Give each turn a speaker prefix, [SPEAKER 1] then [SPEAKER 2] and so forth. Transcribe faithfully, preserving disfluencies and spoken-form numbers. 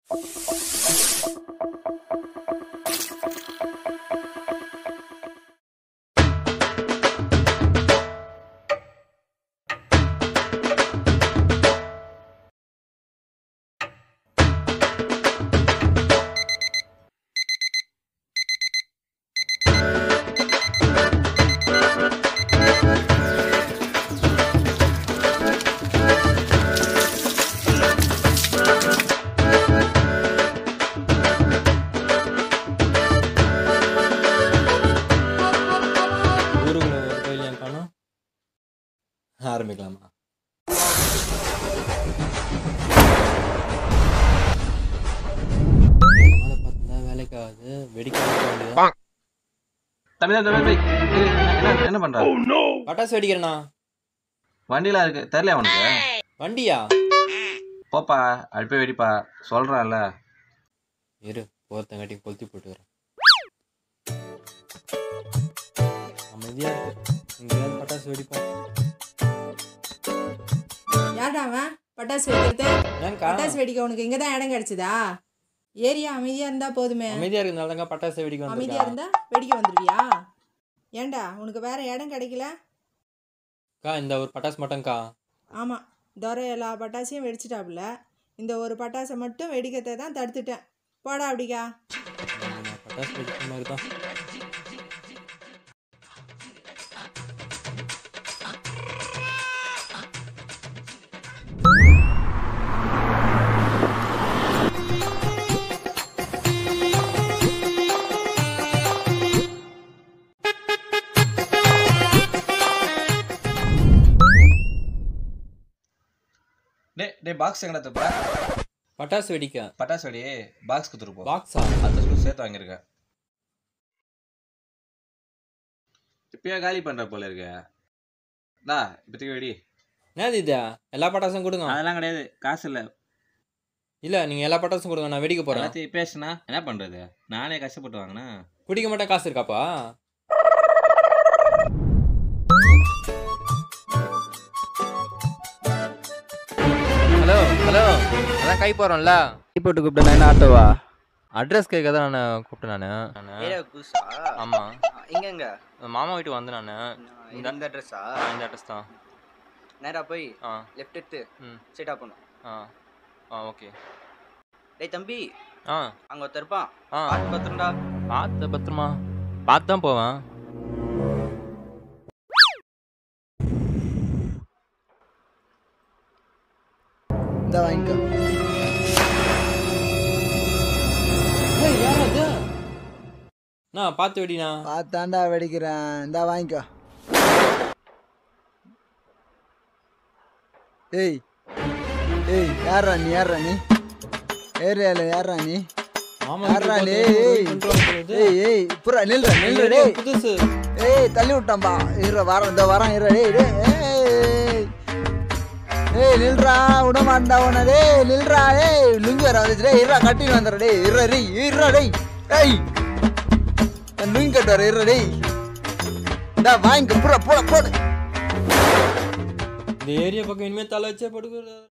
[SPEAKER 1] ஆரம்பிக்கலாமா? வேலைக்கு ஆகுது. வெடிக்க
[SPEAKER 2] என்ன பண்ற?
[SPEAKER 1] பட்டாசு வெடிக்கிறேண்ணா.
[SPEAKER 2] வண்டியில இருக்கு தெரியல உனக்கு?
[SPEAKER 1] வண்டியா?
[SPEAKER 2] போப்பா அது போய் வெடிப்பா சொல்றான்ல.
[SPEAKER 1] இரு போத்தங்காட்டி கொளுத்தி போட்டு வரேன். அமைதியா இருக்கு. இங்கேயாவது பட்டாசு வெடிப்போம்.
[SPEAKER 3] யாரா அவன் பட்டாசு வெடிக்கிறது? பட்டாசு வெடிக்க உனக்கு இங்கே தான் இடம் கிடைச்சதா? ஏரியா அமைதியாக இருந்தால் போதுமே.
[SPEAKER 1] அமைதியாக இருக்கிறதுனால தாங்க பட்டாசு வெடிக்க வந்து.
[SPEAKER 3] அமைதியாக இருந்தால் வெடிக்க வந்துடுவியா? ஏண்டா உனக்கு வேற இடம் கிடைக்கல?
[SPEAKER 1] அக்கா இந்த ஒரு பட்டாசு மட்டும்க்கா.
[SPEAKER 3] ஆமாம், துரை எல்லா பட்டாசையும் வெடிச்சிட்டாப்புல. இந்த ஒரு பட்டாசை மட்டும் வெடிக்கிறத தான் தடுத்துட்டேன். போடா அப்படிக்கா.
[SPEAKER 1] பட்டாசு வெடிக்கிற மாதிரி தான்.
[SPEAKER 2] டே டே பாக்ஸ் எங்கடா தப்பா?
[SPEAKER 1] பட்டாசு வெடிக்க.
[SPEAKER 2] பட்டாசு வெடி பாக்ஸ் குத்துட்டு போ.
[SPEAKER 1] பாக்ஸா?
[SPEAKER 2] அத சொல்லி சேர்த்து வாங்கிருக்க. இப்பயே காலி பண்ற போல இருக்க. டா இப்போதைக்கு வெடி.
[SPEAKER 1] என்னது இது? எல்லா பட்டாசும் கொடுங்க.
[SPEAKER 2] அதெல்லாம் கிடையாது, காசு இல்ல.
[SPEAKER 1] இல்ல நீங்க எல்லா பட்டாசும் கொடுங்க, நான் வெடிக்க போறேன்.
[SPEAKER 2] எல்லாத்தையும் பேசுனா என்ன பண்றது? நானே கஷ்டப்பட்டு வாங்கினா
[SPEAKER 1] குடிக்க மாட்டேன். காசு இருக்காப்பா? ஹலோ ஹலோ, அதான் கை போகிறோம்ல, கை போட்டு கூப்பிட்டேன். என்ன ஆட்டோவா? அட்ரஸ் கேட்க தான் நான் கூப்பிட்டேன். நான்
[SPEAKER 4] புதுசா?
[SPEAKER 1] ஆமாம்.
[SPEAKER 4] எங்கெங்க?
[SPEAKER 1] மாமா வீட்டுக்கு வந்து நான்
[SPEAKER 4] இந்த அட்ரஸா?
[SPEAKER 1] இந்த அட்ரஸ் தான்.
[SPEAKER 4] நேராக போய்
[SPEAKER 1] ஆ
[SPEAKER 4] லெஃப்ட் எடுத்து
[SPEAKER 1] ம்
[SPEAKER 4] ஸ்ட்ரைட்டாக போகணும்.
[SPEAKER 1] ஆ ஆ ஓகே.
[SPEAKER 4] டேய் தம்பி,
[SPEAKER 1] ஆ
[SPEAKER 4] அங்கே ஒருத்தர் இருப்பான்.
[SPEAKER 1] ஆ
[SPEAKER 4] பார்த்து பத்திரம்டா.
[SPEAKER 1] பார்த்து பத்திரமா? பார்த்து தான் போவேன்.
[SPEAKER 5] இந்த வாங்கிக்கோ.
[SPEAKER 1] நான் பார்த்து வெடினா.
[SPEAKER 5] பார்த்தாண்டா வெடிக்கிறேன். இந்த வாங்கிக்கோ. ஏய் ஏய் யாரா நீ? யாரா நீ? ஏரியால யாரா நீ? யாரா நீ? ஏய் ஏய் புறா நில்ற நில்ற டேய்.
[SPEAKER 1] புதுசு.
[SPEAKER 5] ஏய் தள்ளி விட்டான்பா. இற வர இந்த வரான். இற டேய் டேய். ஏய் ஏய் நில்றா, விட மாட்டா உன. டேய் நில்றா. ஏய் லுங்கி வர வந்துச்சு. டேய் இறா கட்டின்னு வந்துடுற. டேய் இற டேய் இறா டேய். ஏய் லுங்கி கட்டு வர. இற டேய். டா வாங்கிக்க புறா போட போடு.
[SPEAKER 1] இந்த ஏரியா பக்கம் இனிமேல் தலை வச்சே படுக்க